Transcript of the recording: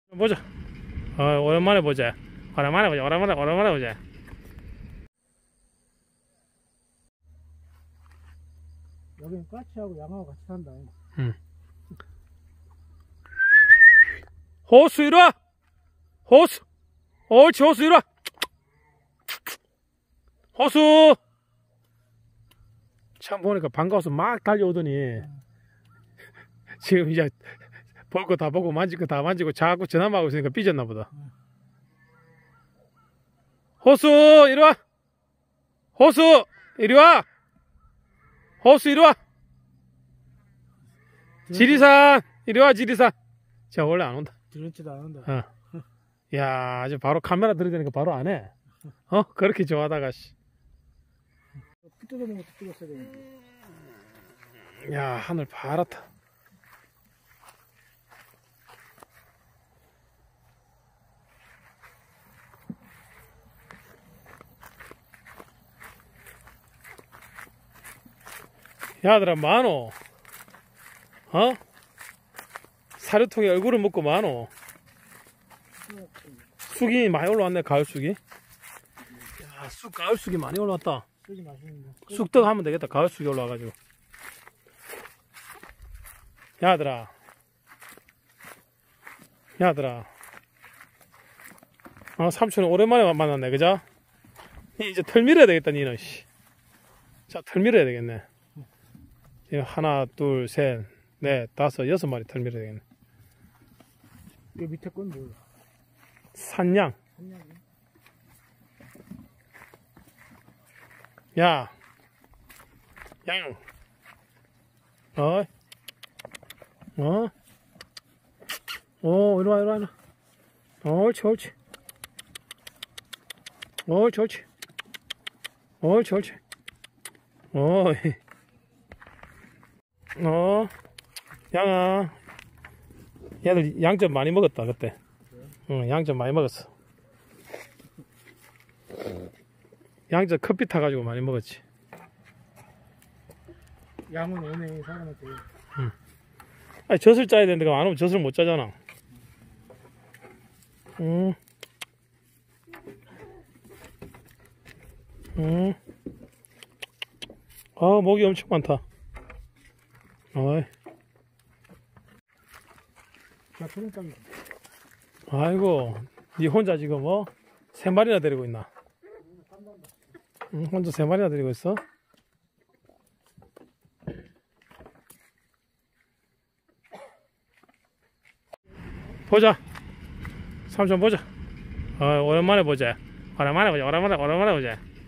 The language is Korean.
보자. 오랜만에 보자. 오랜만에 보자. 여기는 까치하고 양하고 같이 산다. 호수 이리와. 호수. 옳지, 호수 이리와. 호수. 참 보니까 반가워서 막 달려오더니 지금 이제 볼 거 다 보고 만질 거 다 만지고 자꾸 전화만 하고 있으니까 삐졌나 보다. 호수 이리와. 호수 이리와. 호수 이리와. 지리산 이리와. 지리산. 자, 원래 안 온다. 들은지도 안 온다. 야, 아주 바로 카메라 들이대니까 바로 안 해. 그렇게 좋아하다가 씨. 피 뜯어먹은 것도 찍었어야 되는데. 야, 하늘 파랗다. 야들아, 많어. 사료통에 얼굴을 먹고 많어. 쑥이 많이 올라왔네. 가을 쑥이. 야, 가을 쑥이 많이 올라왔다. 쑥이 맛있는데. 쑥떡 하면 되겠다. 가을 쑥이 올라와가지고. 야들아. 삼촌이 오랜만에 만났네. 그죠? 이제 털 밀어야 되겠다. 니는 씨. 자, 털 밀어야 되겠네. 하나, 둘, 셋, 넷, 다섯, 6마리 털 밀어야 되겠네. 이 밑에 건 뭐야? 산양. 한양이? 야, 양. 이리와. 옳지. 양아. 얘들 양점 많이 먹었다, 그때. 응, 양점 많이 먹었어. 양점 커피 타가지고 많이 먹었지. 양은 오네, 사람한테. 아니, 젖을 짜야 되는데, 안 오면 젖을 못 짜잖아. 목이 엄청 많다. 야, 소금빵이다. 아이고, 니 혼자 지금 3마리나 데리고 있나? 혼자 3마리나 데리고 있어? 보자. 삼촌 보자. 오랜만에 보자. 오랜만에 보자.